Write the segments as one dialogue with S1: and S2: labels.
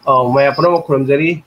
S1: May apno kurumjari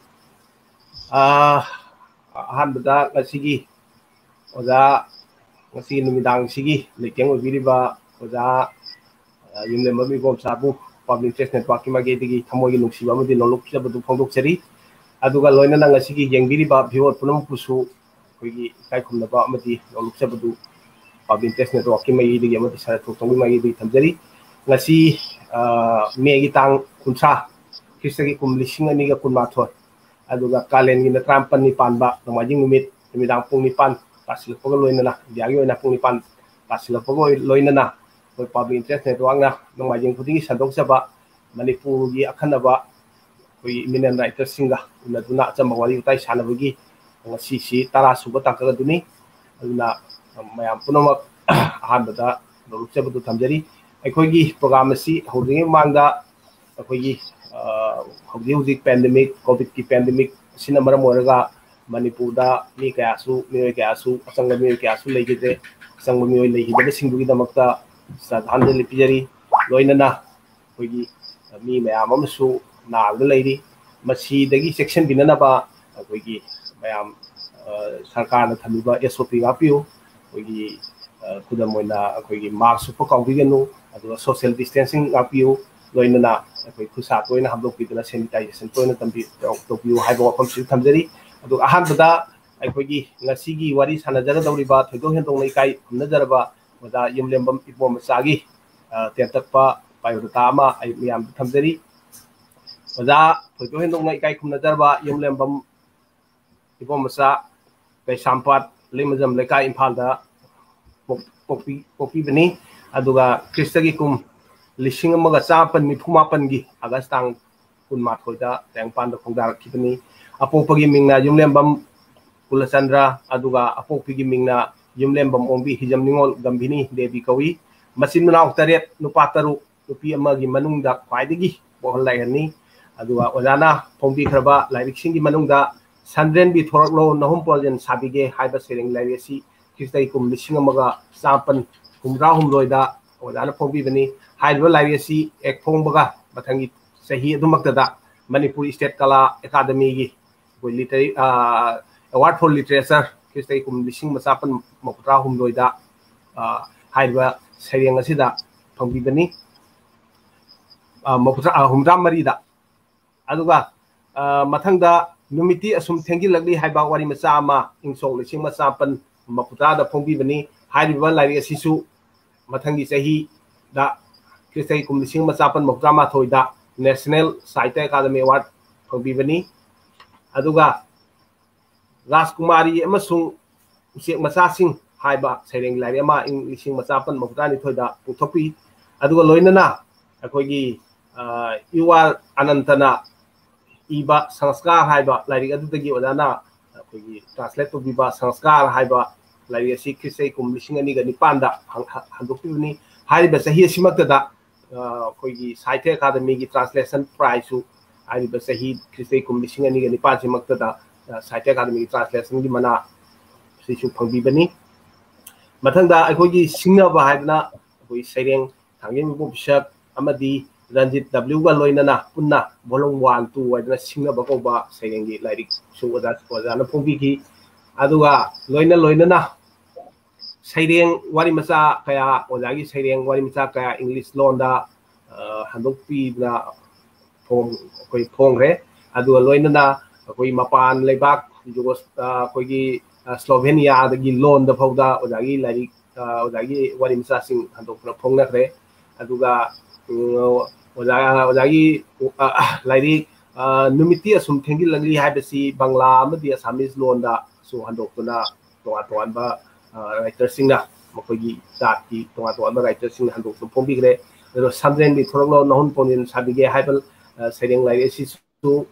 S1: ahanbada ngasigi oza ngasi numidang sigi lekeng obiriba oza Ymlembam Ibomcha bu public interest network ki mage digi thamogi nungsiba amadi nolokja badu phongdoksari aduga loina na ngasigi yengbiriba viewer punam pusu koigi kai khumnaba amadi nolokja badu public interest network ki mage digi amadi sara thoktongi mage digi thamjari ngasi megi tang kunsa Kristagi kum lising ani ga kun mathor aduga kalen gi na trampan ni panba namajing numit midang pung ni pan pasil pogo loina na diagi oina pung ni pan pasil pogo loina na koi public interest network na namajing puding sandok saba manipur gi akhanaba koi eminent writer singa unaduna chamba wari utai sanabagi ngasi si tara suba takaga duni aduna mayam punomak ahanbada doruk sabadu thamjari aikogi program asi hodingi mangda aikogi hꯧzik pandemic covid ki pandemic sina maram oraga manipur da mi kayasu mi kayasu asanga mi kayasu legide asanga mi legide singdu gi damakta sadhan de pijari loina na kogi mi mayam amsu na da leiri masi dagi section binana ba kogi mayam sarkar na thamiba SOP ga piu kogi kudam moina kogi mask po kawbigenu adu social distancing ga piu loina na koi khusa toina hamdok pidana sanitization toina tambi tokpiu haiba wafam si thamjari adu ahanbada aikogi ngasigi wari sanajaga dawriba thoidok hendong nei kai humnajaraba oda Ymlembam Ibomcha gi tentakpa biodata ama ai miyam thamjari oda thoidok hendong nei kai humnajaraba Ymlembam Ibomcha kai sampat lemajam lekai Imphal da pokpi bani aduga Kristagi kum lising amaga chapan nifumapan gi August tang kunmathoida tengpan da khongdar kibani apopagi mingna Ymlembam Kulachandra aduga apopigi mingna Ymlembam Ombi hijam ningol gambini devi kawi masin manaw taret nupa taru nupi amagi manungda khwaidagi bohol laihani aduga ojana phongbi khraba lairik singi manungda sandren bi thoroklo nahum poljen sabige haiba sereng lairesi kistai kum lising amaga chapan humra humloida ojana phongbi bani haiba lairesi ek phongbaga mathangi sahi adumaktada manipuri state kala academy gi koi literary award for literature kistai kum lising masapan mokra humloida haiba sereng asida phongbi bani mokra humra marida aduga mathangda numiti asum thengi lagli haiba wari macha ama ingsong lising masapan maputa da phongbi bani haiba lairi asisu mathangi sahi da kistai kum lising masapan mokra ma thoida national Sahitya Akademi Award phongbi bani aduga Rajkumari amasung usek masasing haiba sereng lairi ama ing lising masapan mokra ni thoida puthopi aduga loinana akogi iwal anantana iba sanskar haiba lairi adudagi odana akogi translate to biba sanskar haiba lairi asi kisai kum lising ani ga nipanda handokpibani haiba sahi simaktada koigi Sahitya Akademi gi translation prize su haiba sahi kisai kum lising ani ga nipan simaktada Sahitya Akademi gi translation gi mana sisu phongbibani mathangda akogi singnaba haidna koi sereng thangyen bu bisak amadi Ranjit W ga loinana punna bolong 1 2 wadna singnaba ko ba serengi lairik su oda na phongbi gi aduga loinana sereng wari macha kaya odagi sereng wari macha kaya English londa handokpi na koi phongre aduga loinana koi mapan leibak jugos koigi Slovenia dagi londa phauda odagi lairik odagi wari macha sing handokna phongna kre aduga odagi lairik numiti asum thengi lagli haibasi Bangla amadi Assamese londa so handokna tonga ba writer singna makogi jati tonga ba writer sing handok so phongbi gre ro samren bi thoroklo nahun ponin sabige haibal sereng lai si su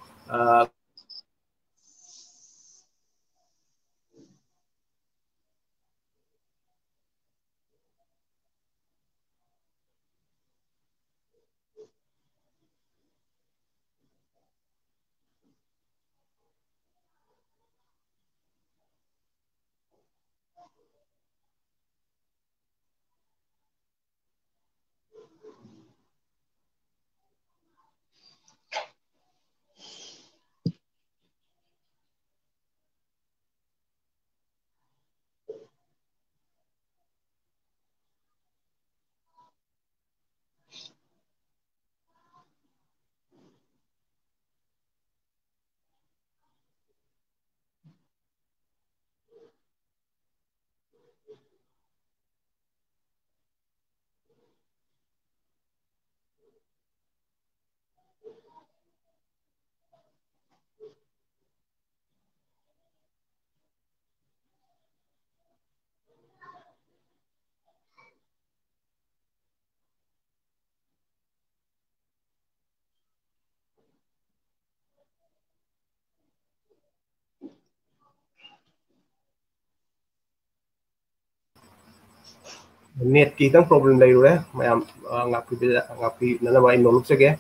S1: net ki tang problem lai re mayam ngapi nana mai no luk sege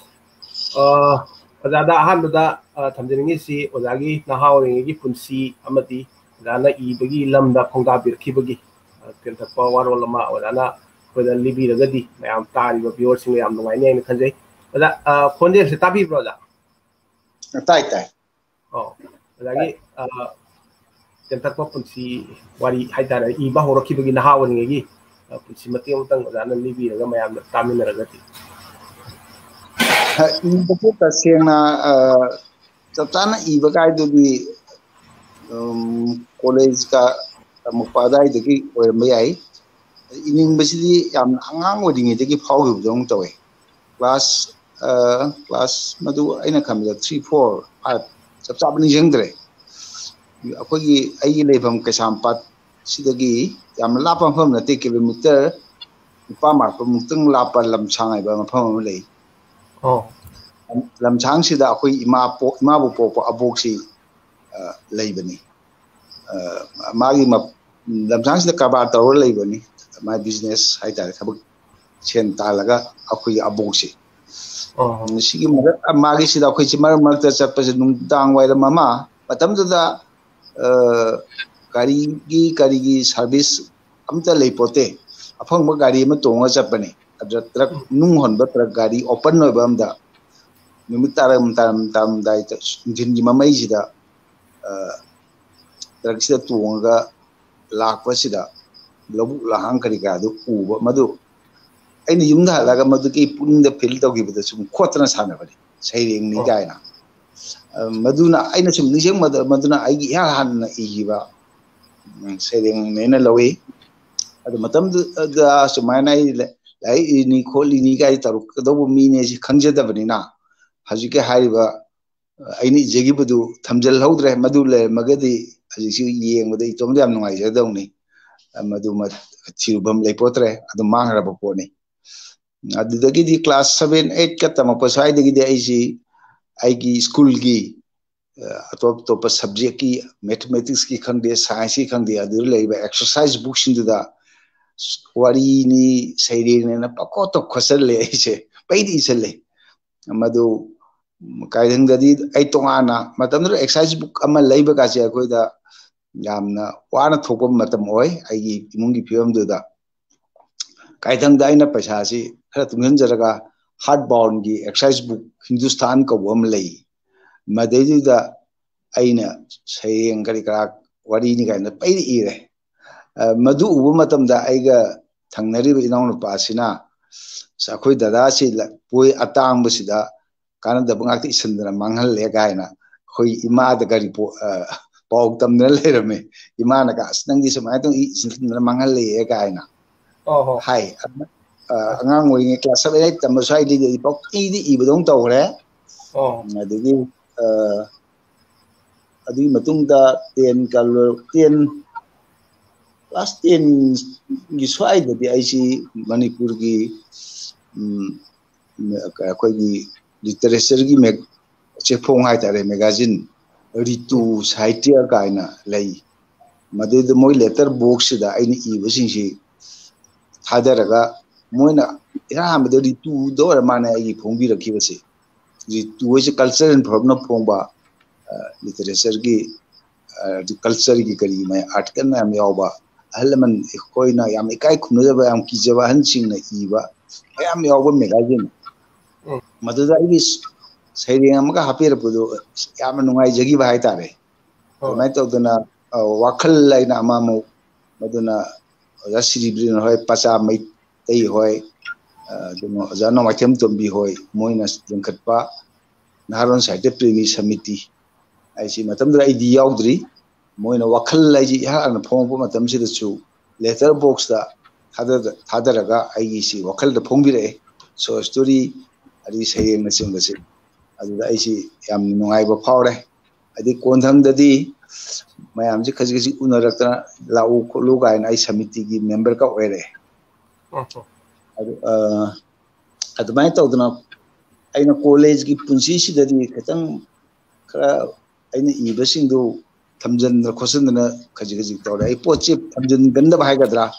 S1: ojada han da thamjini si ojagi na hawring gi punsi amati dana I bagi lamda phongda bir khibagi ken thapa warol lama ojana koda libi ragadi mayam tari ba bior sing yam ngai ne khanjai oja khonjel se tabi bro ja
S2: tai tai
S1: ojagi ken thapa punsi wari haidara I ba horo khibagi na hawring gi punsi mati utang ojana libi raga mayam tamin ragati
S2: ibu ta sengna chapchana iba kai du bi college ka mupadai degi oirma yai ining basidi yam angang odingi degi phau jong tawe class madu aina khamda 3 4 5 chapchabni jengdre akogi ai leifam kasampat sidagi yam lapam pham na te kilometer pa mar pamutang lapa lamchang ai ba mafam lei lamchang sida akoi ima bu po abok si leibani magi ma lamchang sida kabar tawr leibani my business haita thabuk chen talaga akoi abok si sigi magi sida akoi chi mar mar ta chappa nung dang wai da mama patam da kari gi service amta leipote afang ba gari ma tonga chapani adra truck nung hon ba truck gari open no ba amda numit taram dai ta jin gi mamai sida truck sida tonga lakpa sida lobu lahang kari ga du uba madu aini yumda halaga madu ki puning da fil to gi bada sum khotna sana bari sairing ni gaina maduna aina sum niseng maduna ai gi ya han na I ba sairing nena lawi adu matam da sumaina lai ni kholi ni gai taru do mi ne si khangje da bani na haji ke hariba aini jegi budu thamjal hodre madu le magadi haji si yeng madu itom yam nungai ja dawni madu ma thirubam le potre adu mangra ba poni adu dagi di class 7 8 ka tama pasai dagi di ai gi school gi atop top subject ki mathematics ki khangde science ki khangde adu le ba exercise books in da wari ni sairing ne na pakoto khosal le ise paidi isale madu kaidang dadi ai tongana matam ro exercise book ama leiba ka che khoi da yamna wana thokpa matam oi ai gi imungi phiam du da kaidang da ina paisa si khara tunghan jaraga hardbound gi exercise book Hindustan ka wam lei madai da aina sayeng kari kara wari ni kaina paidi ire madu ubu matam da aiga thangnari inaw nu pasina sakhoi dada si poi atang basida kana da bangakti isandra manghal le gaina khoi ima da gari po pau tamna le rame ima na ka asnang di samai tong isandra manghal le gaina hai angang oi nge class 7 tam sai di pok di ibadong tawre adigi adi matung da 10 class 10 gi swai da bi ai si manipur gi koi gi literature gi meg che phong hai tare magazine ritu sahitya kaina lei made de moi letter box da ai ni I basing si thadaraga moina ira amade ritu do mana ai phong bi rakhi base ritu is culture and problem phong ba literature gi culture gi kari mai article na am yawa halman koina yam ikai khunu ba yam ki jaba han sing na I ba yam yawa magazine maduda is sairing amaka hapir pudu yam nungai jagi ba hai tare mai to duna wakhal laina amamu maduna oja siribrin hoy pacha mai tei hoy duno oja no mathem tombi hoy moina jengkhatpa naharon site premi samiti ai si matam dra idi yaudri moina wakhal lai ji ha an phong po matam si chu letter box da thadaraga ai si wakhal da phong bi re so story adi sayeng na chung base adu ai si yam nungai ba phawre adi kontham dadi mayam ji khaji unarakta lau lu ga ai samiti gi member ka oire adu mai tawdna aina college gi punsi si dadi khatang kara aina iba sing du thamjan khosan na khaji tawre ai pochi thamjan ganda ba hai gadra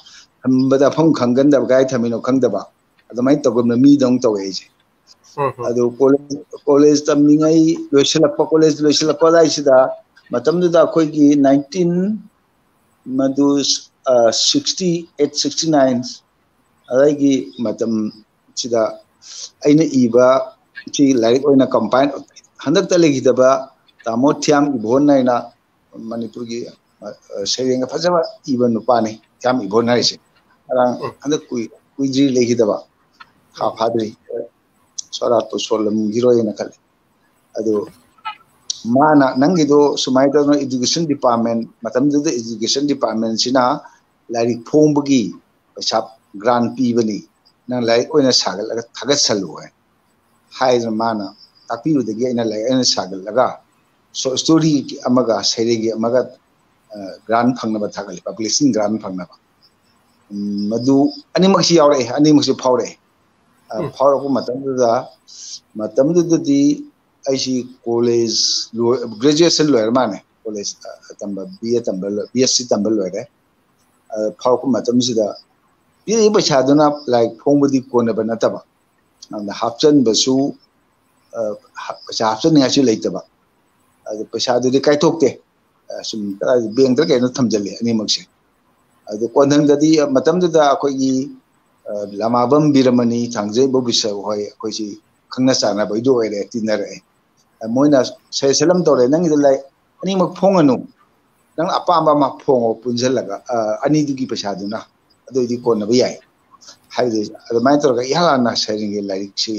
S2: थम्बदा फम खंगंदब गाय थमिनो खंगदबा अदमाय तगमना मी दंग तवे जे अदो college तमनिंगाई लोइसलप college लोइसलप दाइसिदा मतमदुदा अखोइगी 19 मधु 68 69 अदाइगी मतम सिदा अइना इबा ची like ओइना कंपाइन हंदक तलेगिदबा तामो थ्याम इबोन नाइना मणिपुर की सेरेंग फजबा इबन नुपाने थ्याम इबोन नाइसे अरां हंदक कुइजी लेगिदबा खा फादरी सोरा तो सोलम गिरोयना खले अदो माना नंगिदो सुमाइदो एजुकेशन डिपार्टमेंट मतमदो एजुकेशन डिपार्टमेंट सिना लाइक फोंबगी पैसा ग्रांट पीबनी नंग लाइक ओइना सागल लगा थागत सलु है हाइज माना तापीरुदगी अइना लाइक अइना सागल लगा सो स्टोरी अमगा सेरेगी अमगा ग्रांट फंगनबा थागल पब्लिशिंग ग्रांट फंगनबा मधु अनिमक्सी यावरे अनिमक्सी फावरे फावरको मतमदुदी ऐसी कॉलेज ग्रेजुएशन लोयर माने कॉलेज तंबा बीए तंबा बीएससी तंबा लोयर फावरको मतमसिदा ये पैसादुना लाइक फोंबदी कोनबा नतबा हापचन बसु पैसा हापचन नियासु लेतबा पैसादुदी काइथोकते सुम बैंक कहीं थमजले अनिमक्से कोनंगददी मतमदुदा अखोगी लमाबम बिरमनी थांजे बोबिसा होय अखोइसी खंगना चाना बैदो ओइरे तिनरे मोइना सेसलम तोरे नंग लाइक अनिमक फोंगनु नंग अपामा मा फोंगो पुंजलगा अनिदुगी पैसादुना अदोइदी कोनबा याय हाइदे अदमाय तोरगा यालाना सेरिंगे लाइक सी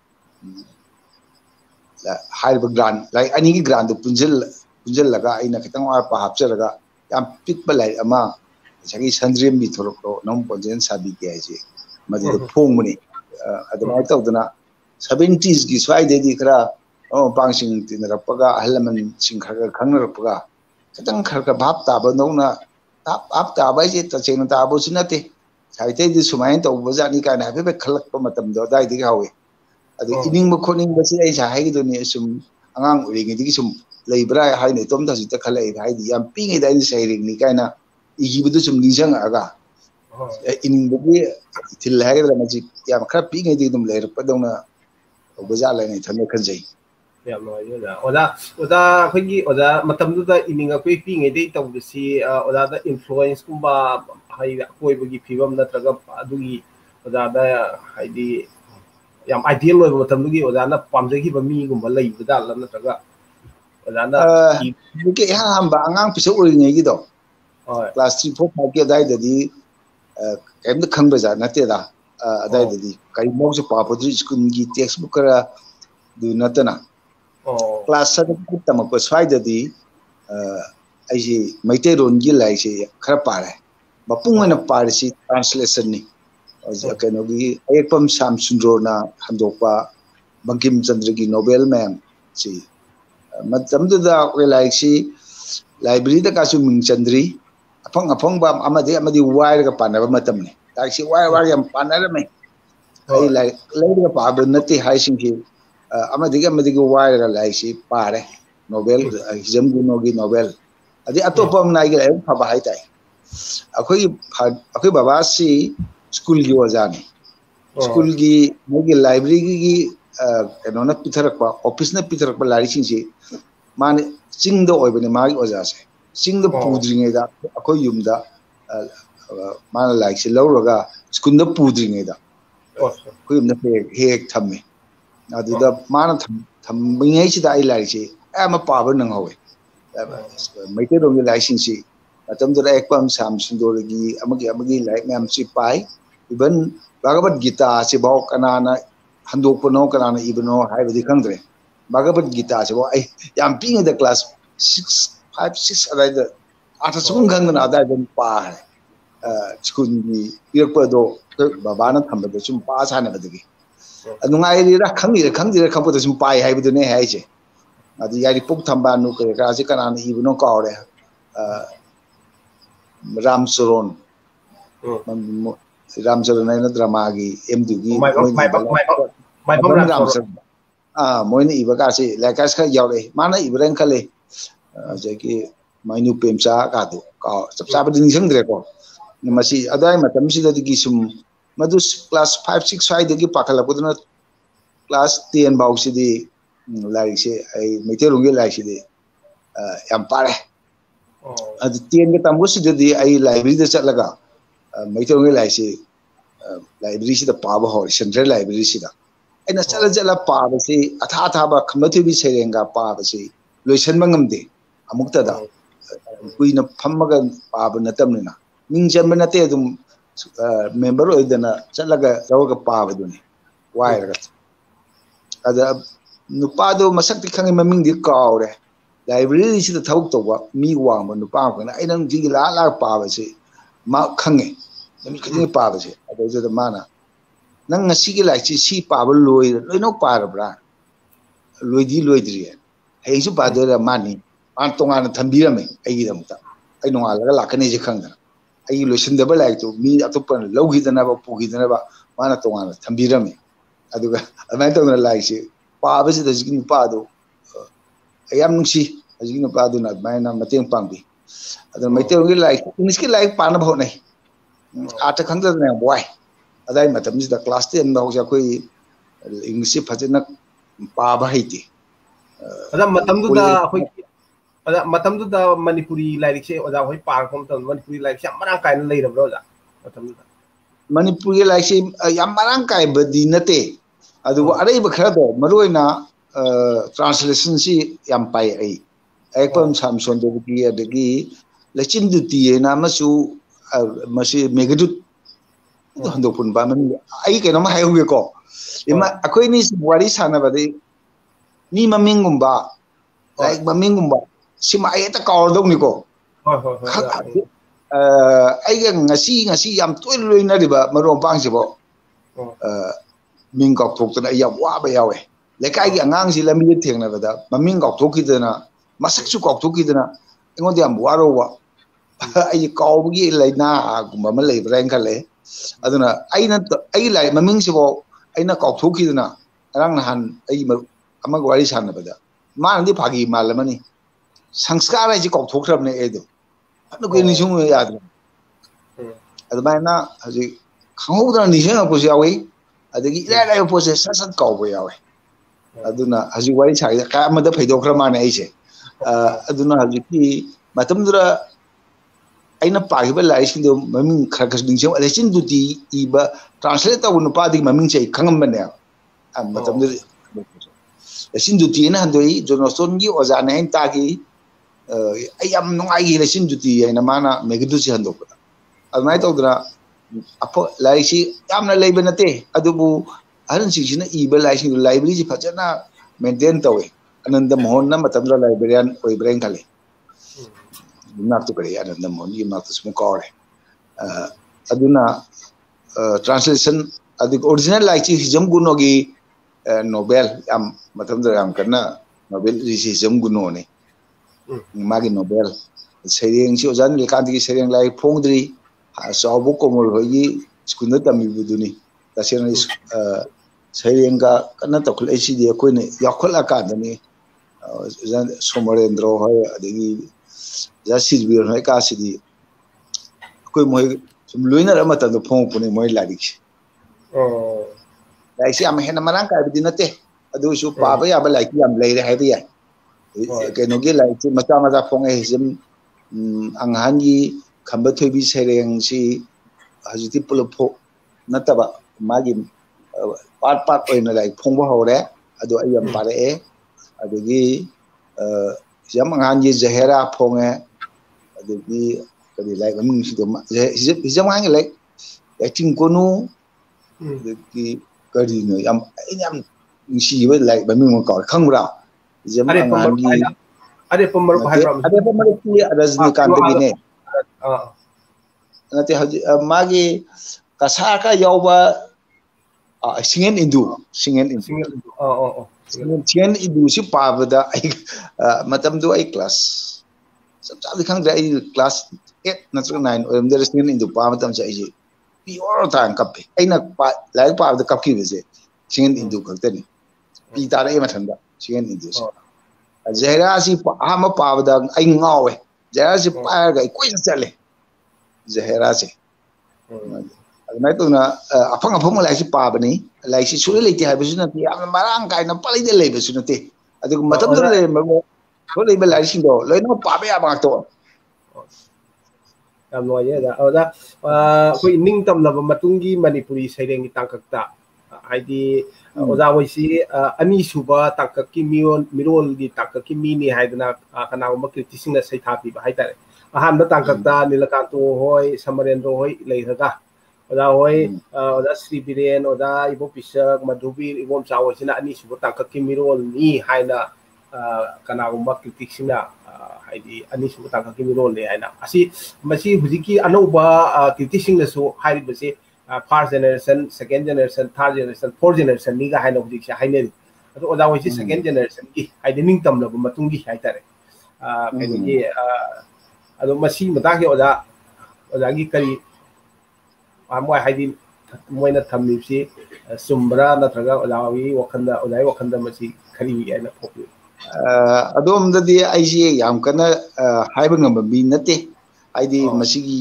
S2: हाइब ग्रांट लाइक अनिगी ग्रांट पुंजलगा आइना खतंग आपा हापचरगा याम पिकबा लाइक अमा सगी संद्रेम बि थोरको नम पोजेन साबि के आइजे मदे फोंगमनी अदमाय तौदना 70s की स्वाइदेदी खरा पांगसिंग तिनरपगा अहलमन सिंखरगा खंगरपगा खतंग खरका भाप ताबा नौना आप ताबा जे तचेन ताबो सिनते साइतेदी सुमाइन तौबजानी काना हेबे खलकपा मतम दो दाइदी हावे अदु इनिंग खोनिंग बसी ai sa hai gi ni sum angang uringi di sum leibra hai ne tom da ji ta khalai hai di yam pingi dai sai ring ni kaina igi budu sum ninjang aga ining bagi til hai ga ma ji yam khra pingi di dum leir pa dong na obaja lai ni than khan jai
S1: yam no ya oda khoi oda matam du da ining akoi pingi dei taw si oda da influence kumba hai koi bagi phibam na traga adugi oda da hai di yam ideal loy matam dugi oda na pamjagi ba mi gumba lei bada la na traga oda na
S2: ke ha hamba angang piso uri ngai gi do class 3 4 5 ke dai da di kem da khang ba ja na te da dai da di kai mo se pa podri school gi textbook ra du na ta na class 7 ta ma ko swai da di ai ji maite ron gi lai se khara pa re ba pung na pa ri si translation ni keno gi aypam sam sundro na handokpa bankim chandra gi nobel man si matam da ko lai si library da ka su ming chandri apang ba amadi wai ga panaba matam ne ta si wai yam panara me ai lai ga pa ba nati hai sing ki amadi ga wai ga lai si pare nobel exam gi nobel adi atopam nai ga fa ba hai tai akoi baba si school gi wajani school gi mogi library gi keno na pitharakpa office na pitharakpa lari sing si mane ching do oibani magi oja se ching do pudringe da akoi yum da mana like si lawraga school da pudringe da akoi yum na hek thamme adu da mana thammingai si da ai lari si ama paba nang hawe maite ro gi lari sing si atam da ekpam sam sundoragi amagi like mem si pai even Bhagavad Gita se bau kanana handok no kanana ibno hai badi khangre Bhagavad Gita se bau ai yam ping the class 6 5 6 adai da ata sung khang na adai den pa school ni irpa do baba na thamba da sum pa sa na badagi anungai ri ra khangdi khangpo da sum pai hai badu ne hai che adi yari puk thamba nu ka se kanana ibno ka ore Ram Saron Ramcharan na drama gi MD gi moini iba ka si lekas kha yaw le mana ibran khale je ki mainu pemcha ka do ka chap chap ding sing dre ko masi adai matam sida digi sum madu class 5 6 sai digi pakhala puduna class 10 bau sidi lai se ai meterungi lai sidi yam pare ad 10 ga tamu sida di ai library da chatlaga meterungi lai se library sida paba ho central library sida aina chala chala paba se atha tha ba khamatu bi serenga paba se loisan mangamde amukta da kuina phammaga paba natamnina ning jamna nate dum member oidana chalaga rawaga paba duni wairaga ada nupa do masakti khangi maming di kawre library si da thawuk towa mi wangba nupa kana aina ji la la paba se ma khange nami khini paba se ada jo da mana nang ngasi gi lai si paba loi no para bra loidri hei su pa do mani an tonga na thambira me ai gi damta ai no ala la kane je khangda ai loisin da ba lai to mi atopan logi dana ba pugi dana ba mana tonga na thambira me aduga amai to na lai si paba si da ji pa do ayam nungsi ji no pa do na mai na mateng pangbi adu mai te ngi lai ni ski lai pa na ba nei ata khangda na boy adai matam ji da class 10 ba ho ja koi english phajana pa ba haiti
S1: ada matam du da khoi ada matam du da manipuri lyrics se oda hoi pa kom tan manipuri lyrics yam marang kai lei rabro da matam du
S2: manipuri lyrics yam marang kai badi nate adu arai ba khara do maroina translation si yam pai ai ekpam samson de ki adagi lechin du ti na masu masi megadut do hando pun ba man ai ke no ma hayu ge ko ima akoi ni wari sana ba de ni mamingumba like mamingumba sima ai ta kaw dong ni ko ai ga ngasi yam toy loi na riba marom pang si bo ming kok thok ta ya wa ba yawe le kai gi angang si lambi theng na ba da maming kok thok ki na masak su kok thok ki na ngon diam wa ro wa ai kaw gi lai na gumba ma lai breng ka le aduna ai lai maming si bo ai na kok thok ki na rang na han ai amag wari sana bada man di phagi malamani sanskara ji kok thok thrab ne edo anu ke ni sung ya adu adana haji khangudra ni sena ko yawi adagi ila po se sasat kaw bo yawi aduna haji wari sa ka amada phaido khra man ai se aduna haji ki matam dura aina pagi ba lai sin do maming khar khas ding sem alachin du ti iba translate ta un pa di maming chai khangam ba ne matam dura sin du ti na handoi jonoston gi oza na hen ta gi ayam nong ai gi sin du ti ai na mana megidu si hando ko admai to dra apo lai si yam na lei benate adubu aran si sina i ba lai si library ji phajana maintain tawe ananda mohon na matam dra librarian oi brain khale na to kare ananda mohon gi ma to sum ko re aduna translation adu original lai chi hijam guno gi Nobel am matam da am kana Nobel risism guno ne magi Nobel sereng si ojan le kan di sereng lai phongdri sabu komol hoyi skunda tami buduni tasena sereng ga kana to khul ac di ko ne yakhol aka dani ojan somarendro hoy adigi jasis bir hoy ka sidi ko moi sum loina ra mata do phong pune moi ladik like si am hena marang ka bidinate adu su pa ba ya ba like yam leire hai ya ke no ge like macha phong e sim ang hangi khamba thoi bi sereng si hajuti pulo pho nataba magi part oina like phong ba hore adu ayam pare e adu gi yam ang hangi zahera phong e adu gi kadi like ming si do jam hangi like ting konu adu gi kadi no yam si ba like ba ming ko khang ra jam ang gi
S1: ade pemar
S2: ki ada zni kan te ne ngati magi kasaka yauba singen indu singen indu si pa bada ai matam do ai class sab di khang da ai class 8 na 9 om der singen indu pa matam sa ai pure tan kap ai na pa lai pa da kap ki se singen indu khak te ni pi ta ai ma thanda singen indu si zahira si pa ma pa da ai ngawe zahira si pa ga koi chale zahira se adumai tuna afang afang lai si pabani lai si suri lei ti hai bisu nati am marang kai na palai de lei bisu nati adu matam da lei mo so lei ba lai sing do lei no pa ba ya ba to
S1: am noi ya da oda koi ning tam na ba matungi manipuri saireng tangkak ta haidi oda wai si ani suba tangkak ki mirol di tangkak ki mini haidna kana ma kritising na sai thapi ba haitare aham da tangkak ta nilakanto hoi samarendro hoi lei raga oda hoi oda Sri Biren oda Ibo Pisak Madhubir Ibomcha hoi sina ani suba tangkak ki mirol ni haina kana ma kritising na haidi ani suba tangkak ki mirol le haina asi masi hujiki anoba kritising na so hairi base first generation, second generation, third generation, fourth generation ni ga haina hujik sha haine ado oda wai second generation ki haide ning tam laba matungi haitare kaini gi ado masi mata ki oda gi kari amoi haidi moina thamni si sumbra natraga oda wi wakanda masi khari aina phopi
S2: adom da di aiji yam kana haiba ngamba bi nate aidi masigi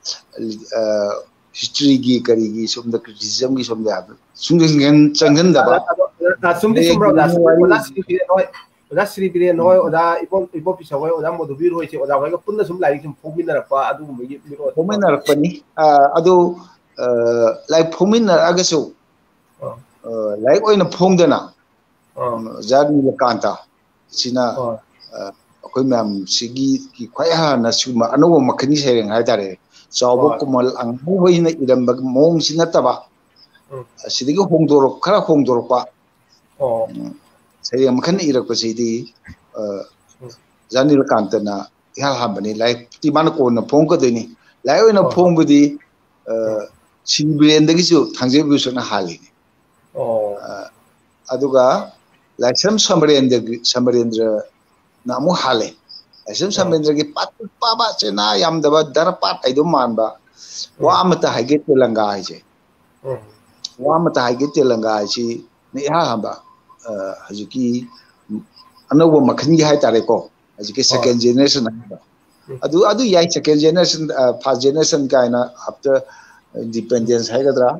S2: history gi kari gi somda criticism gi somda sungden changhan da ba
S1: sumdi sumra da oda Sri Biren hoi oda Ibo Pisa hoi oda Madhubir hoi oda hoi ga punna sum lai sum phomina rakpa adu magi miro
S2: phomina rakpani adu lai phomina agaso lai oina phongdana jani lakanta sina akoi mam sigi ki khwai ha na suma anobo makhani sereng hai tare chawbo kumal ang hoina iramba mong sinataba sidigi hongdorok khara hongdorok pa sereng makhan irak pa sidi janil kantana ya hambani lai ti man ko na phong ka deni lai oina phong budi sinbrendagi su thangje bu suna hali aduga lai samarendra na mu hale asem samarendra gi pat pa ba chena yam daba darpat aidu manba wa amata hage telanga aje wa amata hage telanga chi ni ha hamba hajuki anobo makhan gi hai tare ko hajuki second generation adu yai second generation first generation kaina after independence hai gadra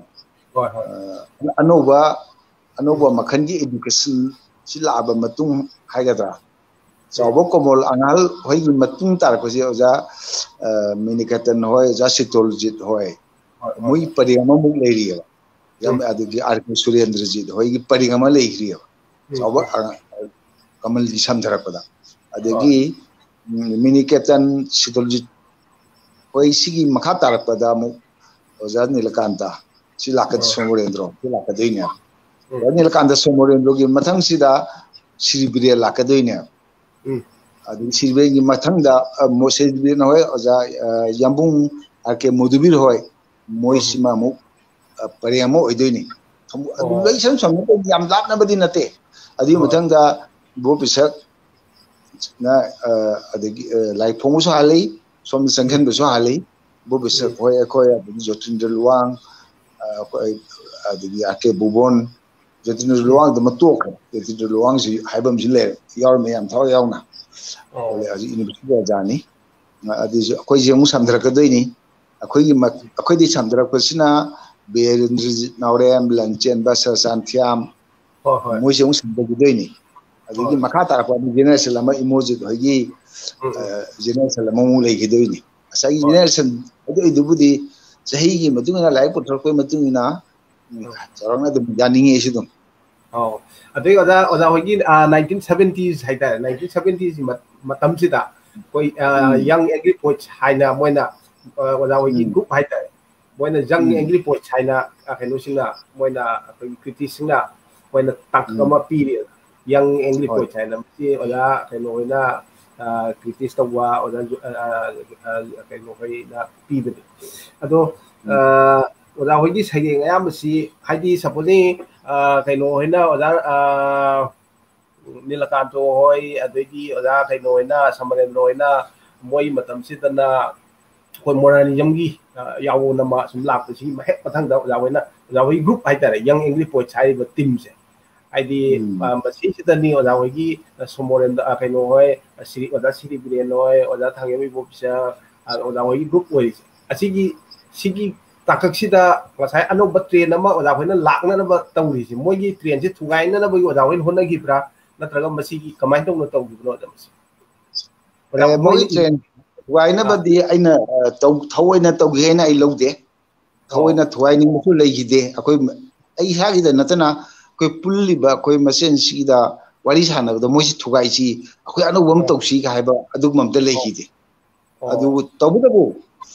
S2: anoba makhan gi education sila aba matung hai gadra chawbo komol angal hoi gi matung tar ko ji oja minikatan hoi ja sitoljit hoi mui parigama mu leiriya yam adigi arki surendrajit hoi gi parigama leiriya chawbo kamal ji samdhara pada adigi minikatan sitoljit hoi sigi makha tar pada mu oja nilakanta silakat somorendro silakadoinya nilakanta somorendro gi mathang sida Sri Biren lakadoinya adu Sri Biren gi mathang da Sri Biren hoi oja yambung ake Madhubir hoi moisima mu pariyamo oidoini adu laisam samne yam lapna badi nate adu mathang da Bo Pisak na adagi lai phongu so halei som sanghen bu so halei Bo Pisak hoi akoi adagi Jotindra Luang adagi ake Bubon Jotindra Luang da matok Jotindra Luang si haibam jile yaur me yam thaw yauna ole aji university jani adi akoi jemu samdra ka doini akoi di samdra ko sina Berendrjit Naurem Lanchen Basar Santiam moi jemu samdra ka doini adi makha tar ko generation lama emoji hogi generation lama mu lei hidoini asai generation adu idubudi sahi gi matungina lai puthor ko matungina charang adum janinge sidum
S1: adai oda hogi 1970s haida 1970s matam sida koi young angry poets haina moina oda hogi group haida moina young angry poets haina kaino singna moina critics singna moina takama piri young angry poets haina si oda kaino hoina critics tawa oda kaino hoina piri ado oda hogi sayeng ayamasi haidi suppose kaino hoina oda nilakanto hoi adegi oda kaino hoina samarendro hoina moi matam sidana koi moralism gi yawo nama sum lakpa si ma hek pathang da oda hoi group haitare young english poets hai ba team se aidi masi sidani oda hogi somorenda kaino hoi Sri Biren hoi oda thangemi Bo Pisa oda hoi group hoi asigi ताकसीदा ngасai anoba train ama oda hoina lakna na ba tawri si moigi train se thugai na ba oda hoin honna gi bra natraga masi gi kamai tong na taw gi no da masi
S2: moigi train thugai na ba di aina taw thawaina taw gi na ai lode thawaina thugai ning mu lei gi de akoi ai ha gi da natana koi pulli ba koi masen si da wari sana da moisi thugai si akoi anu wam taw si ga haiba adu mam da lei gi de adu taw da bu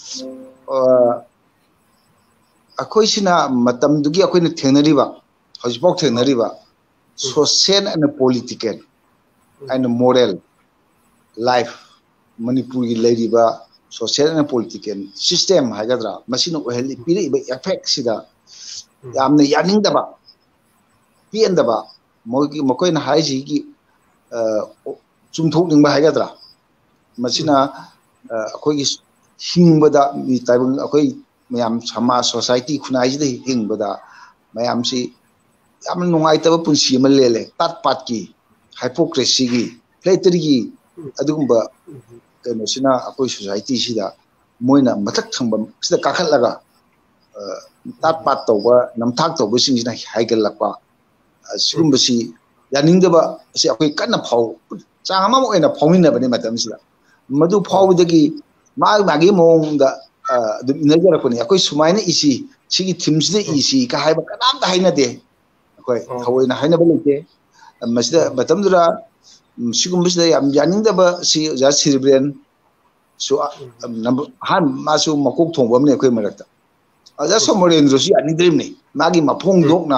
S2: akoi sina matam dugi akoi na thenariba hojbok thenariba social and political and moral life manipuri gi leiriba social and political system hagadra masino oheli piri ba effect sida yamna yaning daba pien daba mogi mokoi na haiji gi chumthok ning ba hagadra masina akoi gi hingbada mi taibung akoi mayam sama society khunai ji hingbada mayam si yam nungai taba punsi ma lele tat pat ki hypocrisy gi flattery gi adugumba keno sina akoi society sida moina mathak thangba sida kakhat laga tat pat toba namthak toba sing sina haigal lakpa sigumba si yaning daba si akoi kanna phau changama mo ena phawmin bani matam sida madu phawdagi magi mong da dum inajara ko ni akoi sumaina isi sigi themes de isi ka haiba kanam da haina de akoi thawoina haina ba lete masida batam dura sigum bisda yam yaning da ba si ja celebrate so han masu makok thongba ne akoi marakta aja somorendro si ani dream ne magi mapong dokna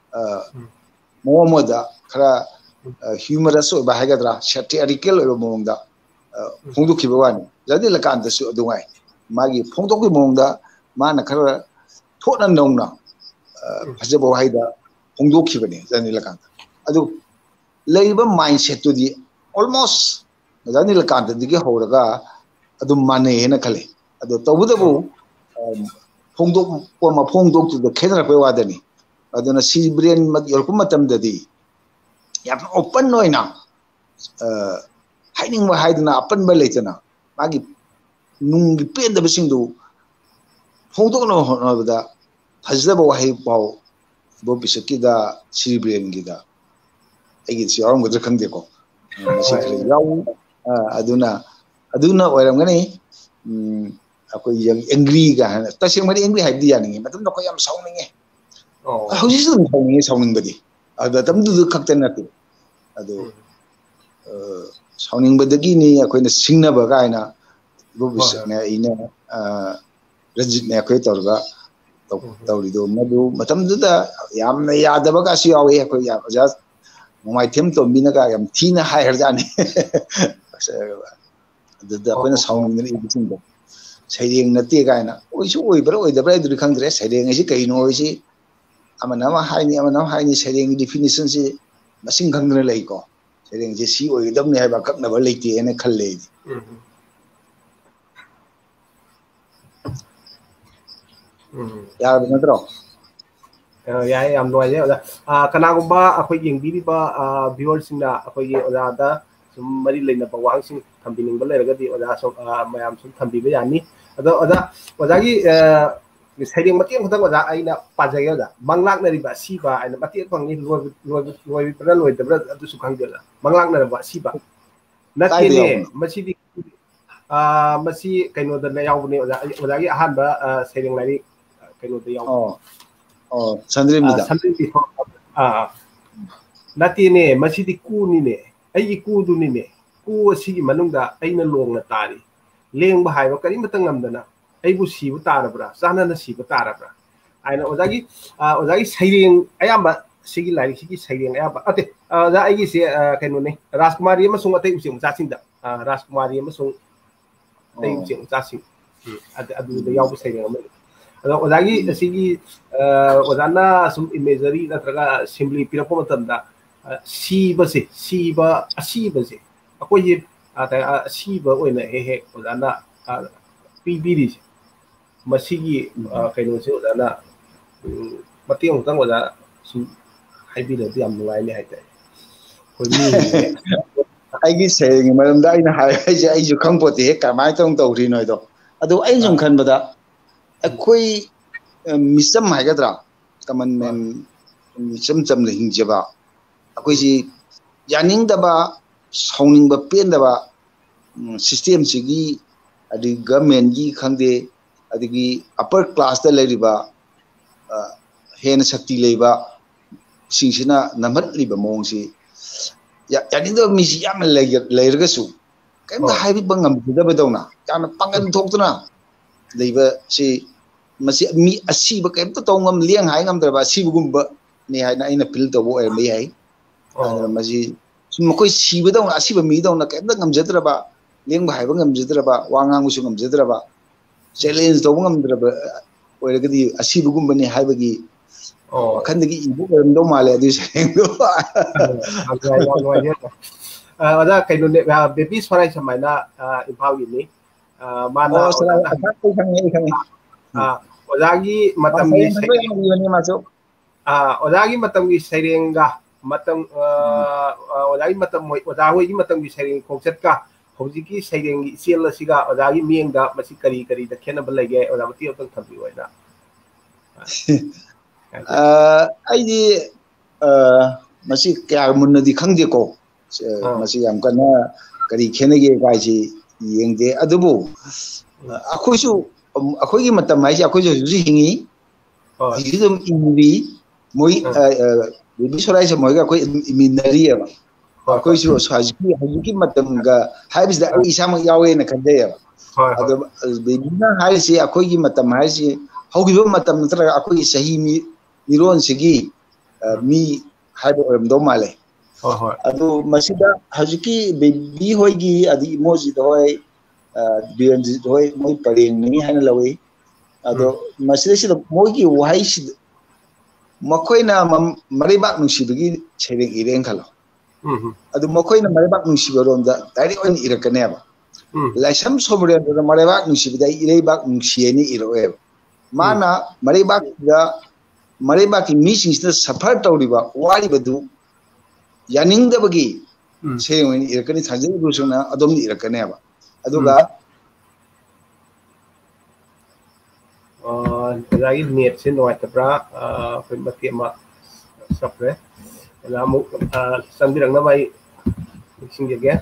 S2: momoda khara humorous ba hagadra satirical mong da phongdu khiba wani jadi lakan da su adungai magi phongdok gi mongda mana khara thona nongna phajabo haida phongdok khibani jani lakan adu leiba mindset to di almost jani lakan da digi horaga adu mane hena khale adu tawudabu phongdok ko ma phongdok to the khedra pe wadani aduna si brain mag yorkum matam dadi yam open noina hiding ma haidna apan ba leitana magi nung pen da bising do phongdok no da phajda ba hai pau bo bisaki da celebrate gi da agi si aram gadra khang de ko sikre yaw aduna oiram ngani akoi yang angry ga ta sing mari angry hai di yani matam no ko yam sauning e hauji su sauning badi ada tam du khakten na ti adu sauning badagi ni akoi na singna ba ga ina bubis ne ina rajit ne akoi torga tawrido madu matam du da yamna yadaba ga si yawe akoi ya ja mumai them to bina ga yam thina hai harjani da akoi na sauning ni bisin do saireng na te ga ina oisu oi bra oi da bra du khangdre saireng ai kai no oi si amana ma haini saireng definition si masing khangdre lai ko saireng je si oi dam ne hai ba kak na ba leite ene khalle ya benar
S1: ya am noi ya kana gumba akoi yeng biri ba viewers na akoi oda da sum mari leina ba wang sing thambining ba leraga di oda so mayam sum thambi ba yani oda gi saireng matiang khutang oda aina pajaya da manglak na riba si ba aina matiang pang ni loi pra loi da bra adu su khang dela manglak na ba si ba na ke ne masi kaino da na yaw ne oda gi ahan ba saireng lari kaino da yaw
S2: sandri mi da
S1: nati ne masi di ku ni ne ai ku du ni ne ku si gi manung da aina long na tari leng ba hai ba kari matang ngam da na ai bu si bu tarabra sana na si bu tarabra aina oda gi saireng ayamba sigi lari sigi saireng ayamba ate da ai gi se kaino ne rajkumari ma sung atai usi mucha sing da rajkumari ma sung ai usi mucha sing adu da yaw bu saireng ma oda gi sigi odana sum imagery na traga simply pirapo matam da si ba se akoi ji ata si ba oina he odana pibiri masigi kaino se odana matiang tang oda sum haibi da yam nuai ne haita koi ni
S2: ai gi saying maram da ina hai ai ju khang pote he ka mai tong to ri noi do adu ai jum khan bada akoi misam haigadra kaman men misam cham le hingjaba akoi si yaning daba sauning ba pen daba system sigi adi government gi khangde adigi upper class da leriba hen shakti leiba singsina namat liba mong si yaning daba misi yam leirga su kaimda haibi bangam daba dawna yana pangan thoktuna leiba si masi mi asiba kaimta tawngam liang hai ngam daba asiba gumba ni hai na ina pil to bo mai hai masi makoi siba dawna asiba mi dawna kaimda ngam jadraba liang ba haiba ngam jadraba wangang musu ngam jadraba challenge to ngam jadraba oiragadi asiba gumba ni haibagi wakhandagi ibu do male adu sengdo
S1: ada kainu ne baby swarai samaina impal ini mana ozagi matam ni ozagi matam gi sairenga matam ozagi matam moi ozagi gi matam gi saireng khongchat ka hojiki saireng gi sel asiga ozagi miengda masi kari kari da khena balage ozamati otang thambi oina
S2: aidi masi kya munna di khangde ko masi yam kana kari khenege gai ji yengde adubu akhoisu akhoigi matam mai akhoisu ji hingi idum inbi moi bibi sorai se moi ga khoi iminari ba akhoisu hajiki matam ga haibis da isa ma yawe na khande ya adu bibi na haisi akhoigi matam haisi hogibo matam natra akhoigi sahi mi niron sigi mi haibo do male adu masida hajiki bibi hoigi adi emoji doi bianji doi moi pareng ni hana lawi ado masida sida moigi wahai sid makoina maribak nungsibigi chebeng ireng khalo adu makoina maribak nungsiba ronda direct on irakane ba laisam somre ndo maribak nungsibida irebak nungsieni iroe mana maribak da maribak ki meeting sta safar tawriba wari badu yaning da bagi sering irakani thajai rusuna adom irakane ba aduga
S1: lagi net sin noi tabra pen bati ma sapre lamu sambirang na bai sing ge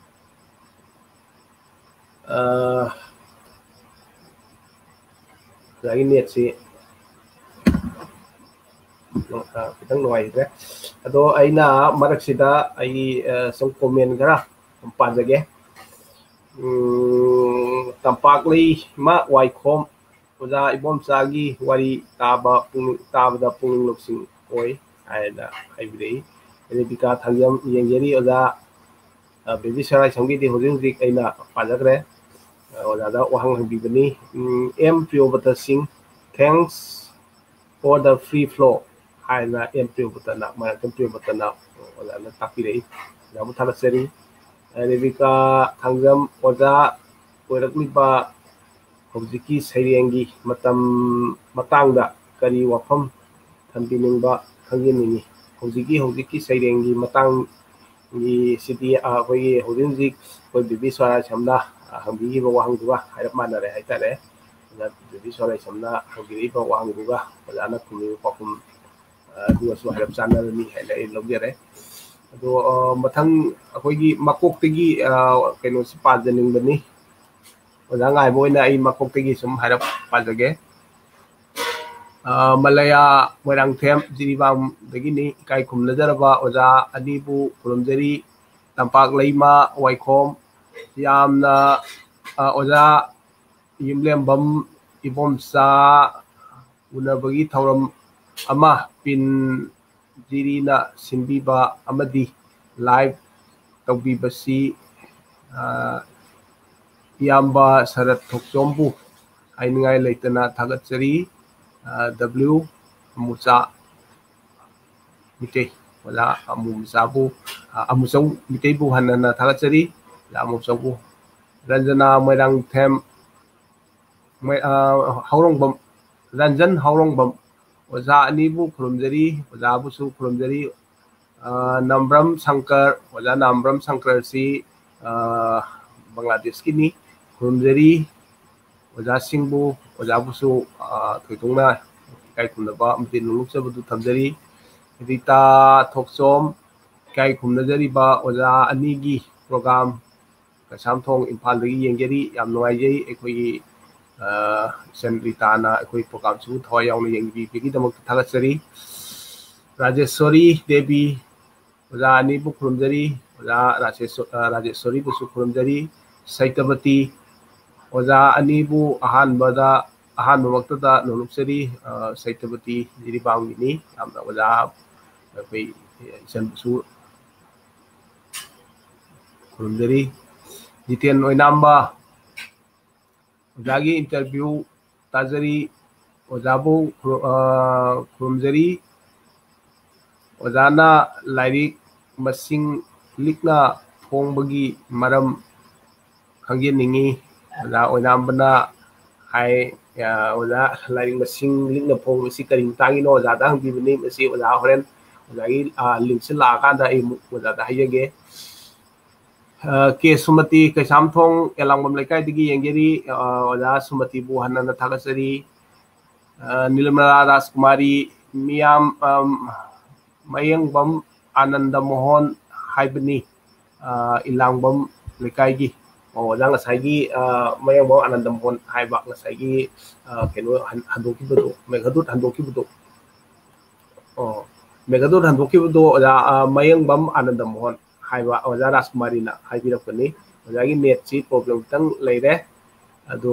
S1: lagi net si kitang noi ge ado aina marak sida ai som comment gara pajage tampak li ma wai khom oza Ibomcha gi wari taba da pung luksing oi aina haibri ele bika thangyam yengjeri oza baby sarai samgi di hojing dik aina pajagre oza da wahang hangbi bani m priyobata singh thanks for the free flow aina m priyobata na ma priyobata na oza na takpirei jamu thalaseri ele bika thangyam oza oirakli ba hojiki sairengi matangda kari wafam thambininba khangyeningi hojiki sairengi matang gi city hoi hojinjik hoi bibi swara samna hambi ba wahangduga hairap manare haitare na bibi swara samna hogi ba wahangduga bajana kumi pakum duwa su hairap channel ni hailai logyare ado mathang hoigi makok tegi keno si pajaning bani oza ngai boina ai makok tegi sum harap pajage malaya moirang them jiribam begini kai khum najaraba oza adibu kurumjeri tampak leima waikhom yamna oza Ymlembam Ibomcha unabagi thauram ama pin jirina sinbiba amadi live tawbibasi Yamba Sarat Thokchombu Ainingai Leitana Thagatsari W Musa Mite wala Amusabu Amusau Mitebu Hanana Thagatsari La Amusabu Ranjana Moirang Them Haurongbam Ranjan Haurongbam Waza Anibu Kurumjari Waza Busu Kurumjari Nambram Sankar Waza Nambram Sankar si Bangladesh kini Kurumjari oza singbu oza busu thutungna kai khumnaba amti nulukchabadu thamjari Rita Thoksom kai khumnajariba oja anigi program kasamthong Imphal-dagi yengjari yam nuaijai ekhoi sen Rita na ekhoi program chu thoi yauna yengbi bigidamak thagatsari Rajeshwari Devi oja ani bu khurumjari oja Rajeshwari bu khurumjari Saitavati oja ani bu ahanbamaktada nuluksari Saitavati jiribangini amna oja ekhoi sen su khurumjari Jiten Oinamba ojagi interview tajari ojabu khurumjari ojana lairik masing likna thongbagi maram khangyeningi oja Oinambana hai oja lairik masing likna thongbasi karing tangino oja da hangbibani masi oja horen ojagi link se la kanda ai oja da hayage ke Sumati Kaisamthong Ymlembam Laikai-dagi yengjari oja Sumati bu hanana thagatsari Nilmala Rajkumari miyam Mayang-bam Ananda Mohan haibani Ymlembam Laikai-gi oja ngasaigi Mayang-bam Ananda Mohan haiba ngasaigi keno handokibado Meghadut handokibado oja Mayang-bam Ananda Mohan haiba oja Rajkumari na haibirapani ojagi net si problem tang leire ado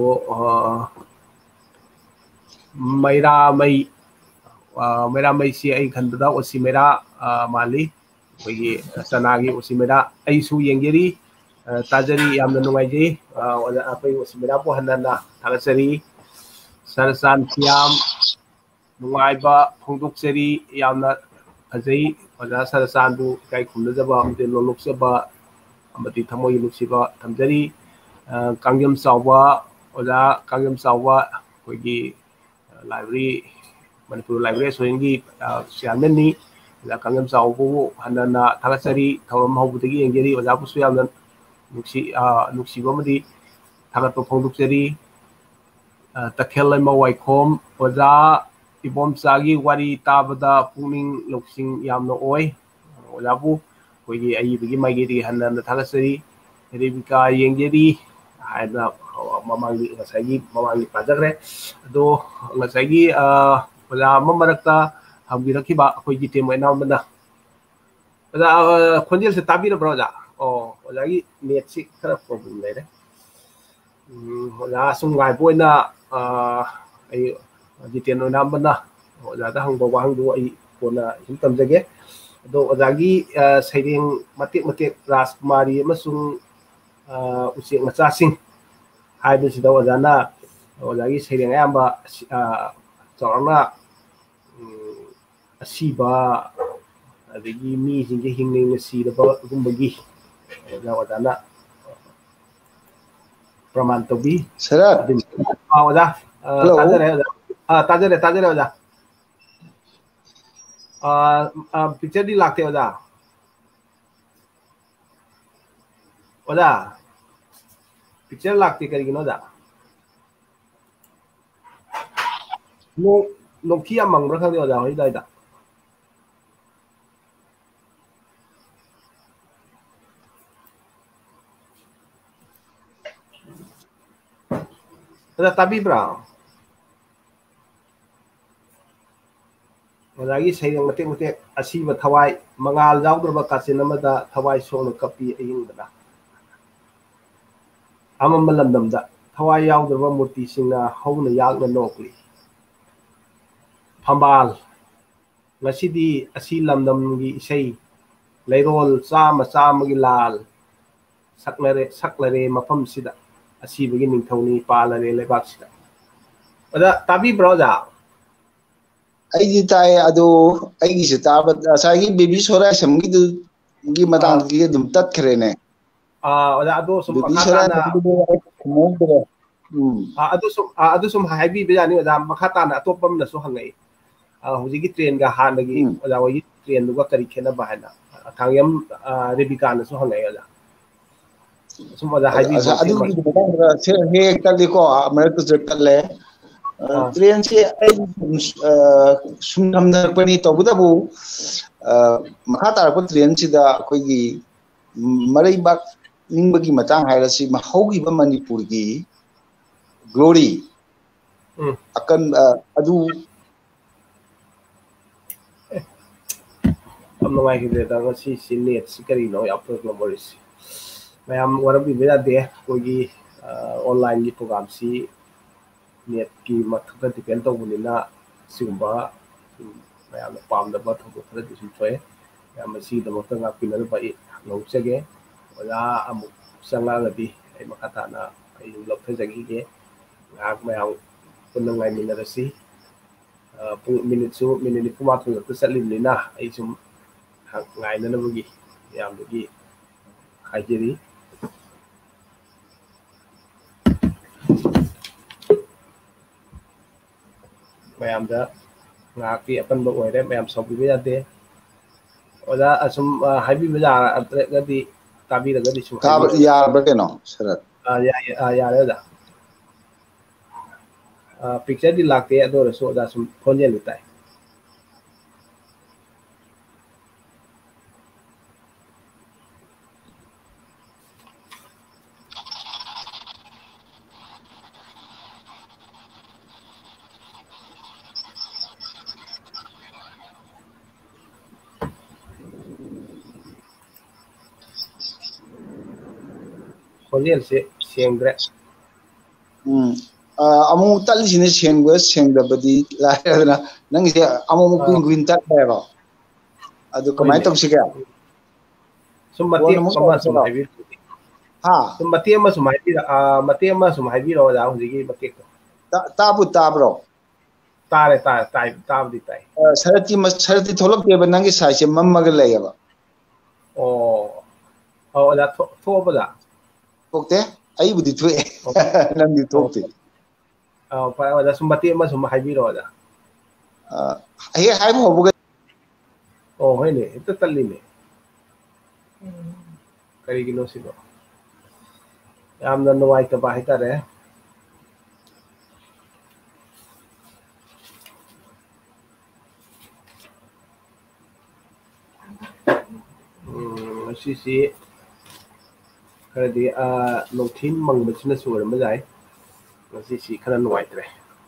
S1: Maira mai si ai khandada osimera mali koigi sanagi osimera ai su yengjeri tajari yamna nungaiji oja apai osimera po hanana thagatsari Sarsan Siam nungaiba phongdoksari yamna ajai oja Sarsan bu kai khumnajaba amte loluksaba amati thamoi luksiba thamjari Kangyam Chawba oja Kangyam Chawba koigi library manipuri library soingi chairman ni oja Kangyam Chawbu hanana thagatsari thawram haubudagi yengjari oja busu yamna nuksiba madi thagatpa phongdoksari Takhelai Mawaikhom oja Ibomchagi wari tabada puning loksing yamna oi ojabu koigi aibigi maigiri hanana thagatsari Rebika yengjari haina mamangi ngasagi pajagre ado ngasagi oja mamarakta hambirakiba koi Jiten Oinambana oja khonjel se tabira broja ojagi net si khara problem leire oja sungai boina ai Jiten Oinambana oja da hangbo wangdu ai kona himtamjage ado ojagi saireng matek Rajkumari amasung usik machasing haibisida ojana ojagi saireng ayamba chawrangna asiba adigi mi jinge hingning siraba gumbagi ojana praman tobi
S2: sara
S1: oja tajare oja picture di lakte oja picture lakte karigino oja no kia mangbra khang oja hoi daida oja tabi bra ojagi saireng matek asiba thawai mangal jawdraba kachin amada thawai songna kapi ayingdana amam lamdamda thawai yawdraba murti singna hauna yakna nokli Phambal ngasidi asi lamdamgi isai leirol chama lal saklare mafam sida asibagi ningthawni palare lebak sida oda tabi broja
S2: ai tai ado ai gi taba asagi baby sora samgi du gi matang gi dum tat khrene
S1: oda ado sum pakhatana ado sum haibi bejani oda makhatana atopam na so hangai hujigi train ga hanagi oda wagi train duga kari khena bahana Kangyam Rebika na so hangai oda sum oda haibi
S2: adu gi matang se he kali ko america je kalle train से सुनमदरपनी तौबदबु मखा तारप train सिदा अखोगी मरैबाक निंबगी मतंग हायरसी महौगिबा मणिपुर की glory अकन अदु
S1: नवाई हिदेदा ngasi si net si kari no ya problem boris mayam warabi beda de kogi online gi program si net ki mathda depend tawbunina sigumba mayam pamda ba thobo thara disum choy yam si da mota nga pinal ba I lawchage wala amu sanga gadi ai makata na ai lopthe jagi ge ngak mayam punangai minarasi minute su minute kuma thu ta salimlina ai sum ngai na bagi yam bagi haijeri mayam da ngaki apan ba oire mayam sobi be ade oda asum haibi bela gadi tabi da gadi sum
S2: ka ya ba keno sarat
S1: ya da picture di lakte adore so da sum phone litai phone se sengre
S2: amu tali sini sengwa sengda badi la nang se amu kuin kuin tat ba adu kamai tong sika
S1: sumbati kama sumai
S2: ha
S1: sumbati ama sumai mati ama sumai bi ro da hujigi mati
S2: tabro
S1: tare tabdi tai
S2: sarati tholok ke ba nangi sai se mamma ga layaba
S1: da thoba da
S2: okte ai budi thue nang di thokti
S1: pa da sumbati ama sumai bi ro da
S2: ai hai mo bu
S1: hoy ne ita talli ne karigino sigo yamna nuwai ta ba hitare sisi kadi nothin mangbachina sur mazai sisi khana nuwai tre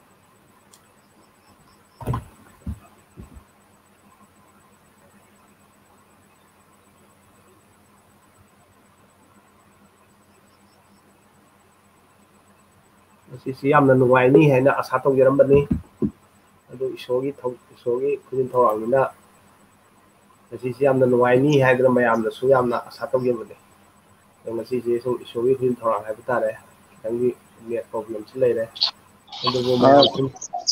S1: sisi yamna nuwai ni haina asa tawjarambani adu isogi khudin thawangina sisi yamna nuwai ni haidra mayamna su yamna asa tawjabane sisi so isogi khudin thawang hai bitare kangi net problem si leire adu mayam sim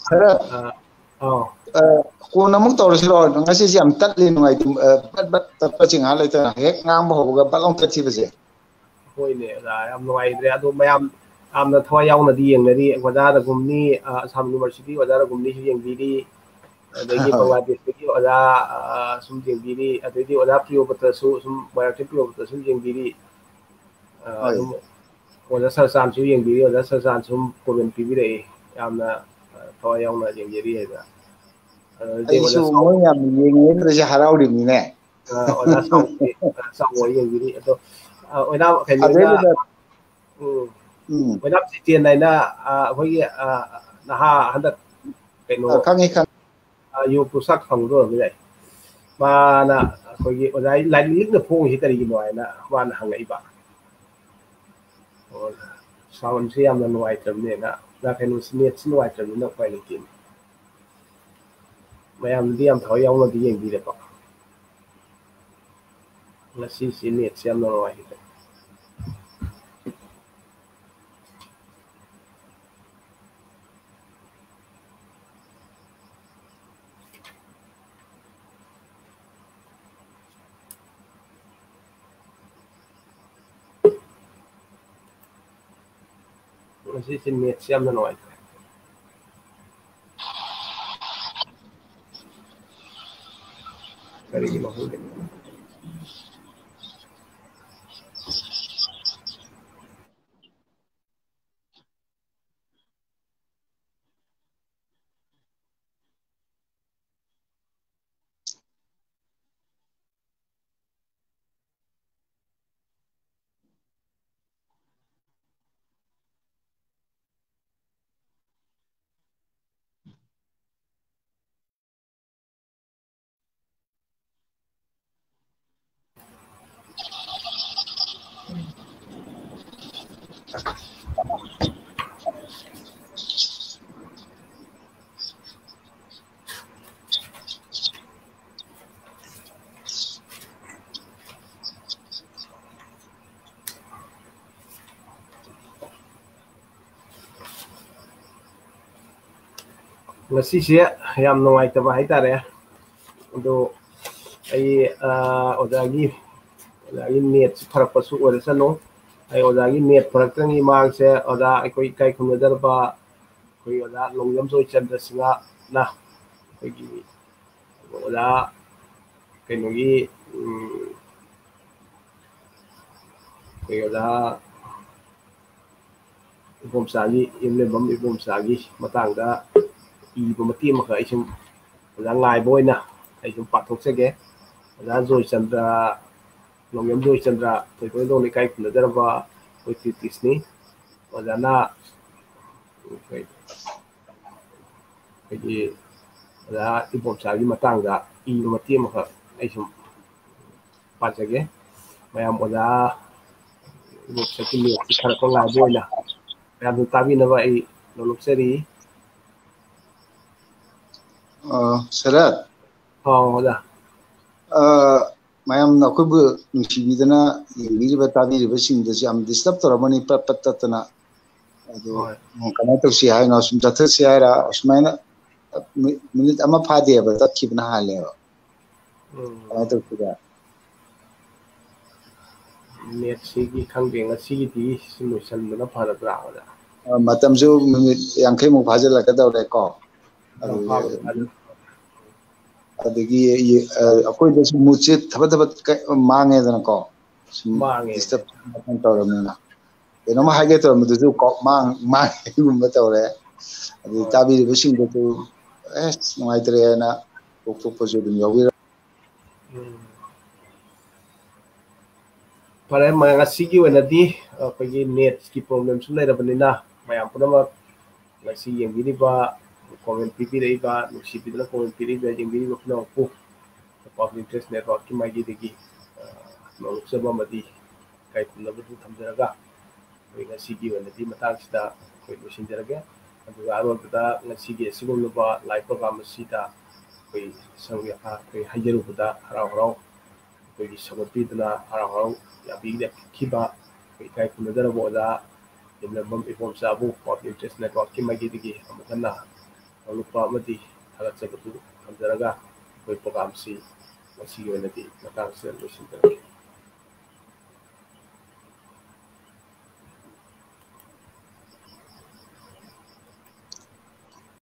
S2: ko namuk tawr siro ngasi si am tatli ngai bat ta ching ha leita hek ngang ba hoga balong ta chi base
S1: hoine da yam nuwai dre adu mayam amna thwa yauna di yengnari wada gumni Assam University wada gumni yengbiri adagi Bangladesh ki wada sum yengbiri adagi wada priyo bata su sum bayar priyo bata sum yengbiri wada sarsan su yengbiri wada sarsan sum komen pibire yamna thwa yauna yengbiri heda
S2: ai su mo yam yenge tra si harauri ni ne
S1: wada sawo yengbiri ado wada khaimena When up city and we naha handat keno
S2: kangi kan
S1: you pusak phangdo mi mana khoi odai lai lik na phong hi tari no na wan hangai ba sound si am no ai tam ne na kenu snet sin wai tam no pai likin mayam diam thau yaw no di yeng di le ba na si net si am no ai si net si am no ai kari ki no ngasi yam nuwaitaba haitare ado ai odagi net farakpasu oresano ai odagi net faraktangi mangse oda akoi kai khumnadarba koi oda longyam soi chandra singa na koi oda kainogi koi oda Ibomchagi Ymlembam Ibomchagi matangda iba mati maka isum oda ngai boina isum pathokchege oda Joy Chandra longyam Joy Chandra toy dong ni kai khumnadarba koi tisni oda na koi oda Ibomchagi matangda iba mati maka isum pachage mayam oda Ibomchagi ni khara ko ngai boina mayam tabi na ba ai lolukseri
S2: Sarat
S1: oda
S2: mayam na kubu nusibidana yiri tabi riba sing da jam disturb toramani patatana ado kana to si hai na sum jatha si hai ra usmaina minute ama phade ba tat kibna hale ba kana to kuda
S1: net sigi khangbe ngasi di solution na pharabra oda
S2: matam jo minute yankai mu phajal la ka dawre ko adagi akoi da muche thabat mange dana ko disturb toramina eno ma hage to mu du ko mang gumba tawre adi tabi riba sing da to ngai tre na ko jo dum yawi
S1: pare ma ngasi gi wena di pagi net ki problem su lai rabanina mayam puna ngasi yang gini ba comment pipi dai ba nusi bidna comment pipi ba yang gini ba puna ko public interest network ki magi degi no seba madi kai puna bu thamjaraga koi ngasi gi wena di matang sida koi lusin jaraga adu aro da ngasi gi sigum ba live program sida koi sangya koi hajeru buda harau koi sabati dana harau ya big kiba koi kai puna dara boda Ymlembam Ibomcha bu public interest network ki magi degi amakana lupa mati halat sabatu hamjaraga koi program si ngasi gi wena di matang sida lusin jaraga